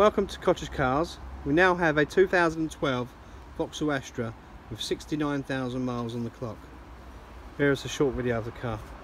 Welcome to Cottage Cars. We now have a 2012 Vauxhall Astra with 69,000 miles on the clock. Here is a short video of the car.